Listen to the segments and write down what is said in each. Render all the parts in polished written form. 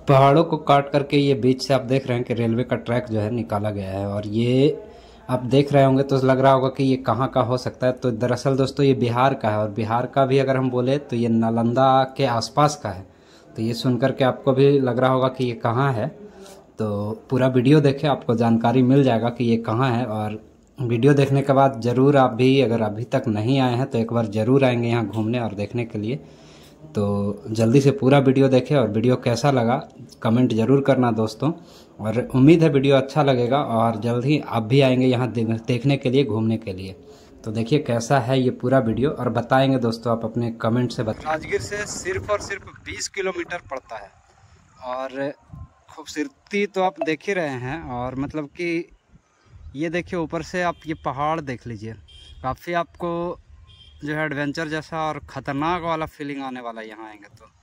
पहाड़ों को काट करके ये बीच से आप देख रहे हैं कि रेलवे का ट्रैक जो है निकाला गया है। और ये आप देख रहे होंगे तो लग रहा होगा कि ये कहाँ का हो सकता है। तो दरअसल दोस्तों ये बिहार का है, और बिहार का भी अगर हम बोले तो ये नालंदा के आसपास का है। तो ये सुन करके आपको भी लग रहा होगा कि ये कहाँ है। तो पूरा वीडियो देखें, आपको जानकारी मिल जाएगा कि ये कहाँ है। और वीडियो देखने के बाद ज़रूर आप भी अगर अभी तक नहीं आए हैं तो एक बार ज़रूर आएंगे यहाँ घूमने और देखने के लिए। तो जल्दी से पूरा वीडियो देखें, और वीडियो कैसा लगा कमेंट ज़रूर करना दोस्तों। और उम्मीद है वीडियो अच्छा लगेगा, और जल्द ही आप भी आएंगे यहाँ देखने के लिए, घूमने के लिए। तो देखिए कैसा है ये पूरा वीडियो, और बताएंगे दोस्तों आप अपने कमेंट से राजगीर से सिर्फ और सिर्फ 20 किलोमीटर पड़ता है। और खूबसूरती तो आप देख ही रहे हैं। और मतलब कि ये देखिए ऊपर से आप ये पहाड़ देख लीजिए, काफ़ी आपको जो है एडवेंचर जैसा और ख़तरनाक वाला फीलिंग आने वाला है यहाँ आएंगे तो।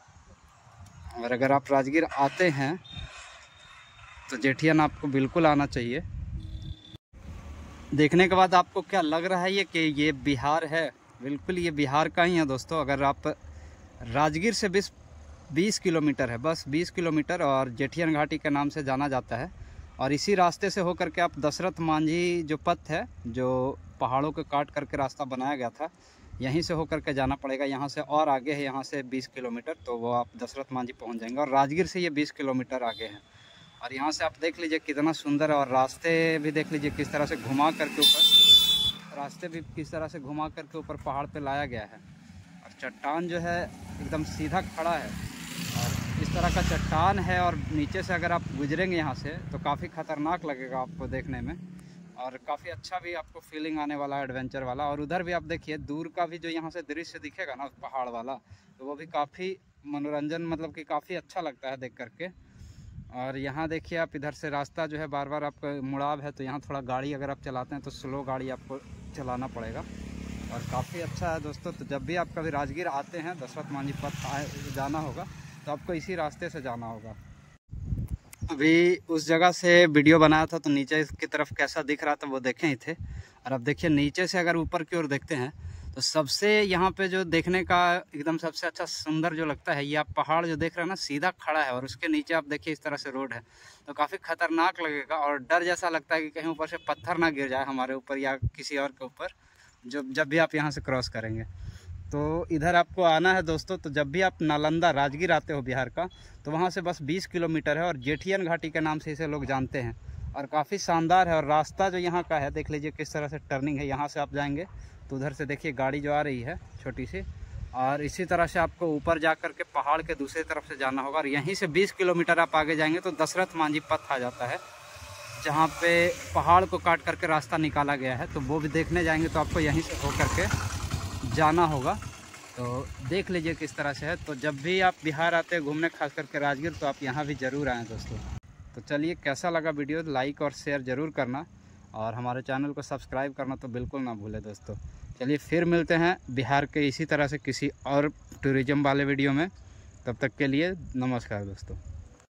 और अगर आप राजगीर आते हैं तो जेठियन आपको बिल्कुल आना चाहिए। देखने के बाद आपको क्या लग रहा है ये कि ये बिहार है? बिल्कुल ये बिहार का ही है दोस्तों। अगर आप राजगीर से 20 किलोमीटर है, बस 20 किलोमीटर, और जेठियन घाटी के नाम से जाना जाता है। और इसी रास्ते से होकर के आप दशरथ मांझी जो पथ है, जो पहाड़ों को काट करके रास्ता बनाया गया था, यहीं से होकर के जाना पड़ेगा। यहाँ से और आगे है, यहाँ से 20 किलोमीटर, तो वो आप दशरथ मांझी पहुँच जाएंगे। और राजगीर से ये 20 किलोमीटर आगे है। और यहाँ से आप देख लीजिए कितना सुंदर है। और रास्ते भी देख लीजिए किस तरह से घुमा करके ऊपर, रास्ते भी किस तरह से घुमा करके ऊपर पहाड़ पे लाया गया है। और चट्टान जो है एकदम सीधा खड़ा है, और इस तरह का चट्टान है। और नीचे से अगर आप गुजरेंगे यहाँ से तो काफ़ी ख़तरनाक लगेगा आपको देखने में, और काफ़ी अच्छा भी आपको फीलिंग आने वाला है, एडवेंचर वाला। और उधर भी आप देखिए दूर का भी जो यहाँ से दृश्य दिखेगा ना पहाड़ वाला, तो वो भी काफ़ी मनोरंजन, मतलब कि काफ़ी अच्छा लगता है देख करके। और यहाँ देखिए आप इधर से रास्ता जो है बार बार आपका मुड़ाव है, तो यहाँ थोड़ा गाड़ी अगर आप चलाते हैं तो स्लो गाड़ी आपको चलाना पड़ेगा। और काफ़ी अच्छा है दोस्तों। तो जब भी आप कभी राजगीर आते हैं, दशरथ मांझी पथ जाना होगा तो आपको इसी रास्ते से जाना होगा। अभी उस जगह से वीडियो बनाया था तो नीचे की तरफ कैसा दिख रहा था वो देखे ही थे। और अब देखिए नीचे से अगर ऊपर की ओर देखते हैं तो सबसे यहाँ पे जो देखने का एकदम सबसे अच्छा सुंदर जो लगता है, ये आप पहाड़ जो देख रहे हैं ना सीधा खड़ा है, और उसके नीचे आप देखिए इस तरह से रोड है, तो काफ़ी खतरनाक लगेगा। और डर जैसा लगता है कि कहीं ऊपर से पत्थर ना गिर जाए हमारे ऊपर या किसी और के ऊपर, जब भी आप यहाँ से क्रॉस करेंगे। तो इधर आपको आना है दोस्तों। तो जब भी आप नालंदा राजगीर आते हो बिहार का, तो वहाँ से बस 20 किलोमीटर है, और जेठियन घाटी के नाम से इसे लोग जानते हैं। और काफ़ी शानदार है। और रास्ता जो यहाँ का है देख लीजिए किस तरह से टर्निंग है। यहाँ से आप जाएंगे तो उधर से देखिए गाड़ी जो आ रही है छोटी सी, और इसी तरह से आपको ऊपर जा कर के पहाड़ के दूसरी तरफ से जाना होगा। और यहीं से 20 किलोमीटर आप आगे जाएंगे तो दशरथ मांझी पथ आ जाता है, जहाँ पे पहाड़ को काट करके रास्ता निकाला गया है। तो वो भी देखने जाएंगे तो आपको यहीं से हो करके जाना होगा। तो देख लीजिए किस तरह से है। तो जब भी आप बिहार आते हैं घूमने, खास करके राजगीर, तो आप यहाँ भी ज़रूर आएँ दोस्तों। तो चलिए कैसा लगा वीडियो, लाइक और शेयर ज़रूर करना, और हमारे चैनल को सब्सक्राइब करना तो बिल्कुल ना भूलें दोस्तों। चलिए फिर मिलते हैं बिहार के इसी तरह से किसी और टूरिज़्म वाले वीडियो में। तब तक के लिए नमस्कार दोस्तों।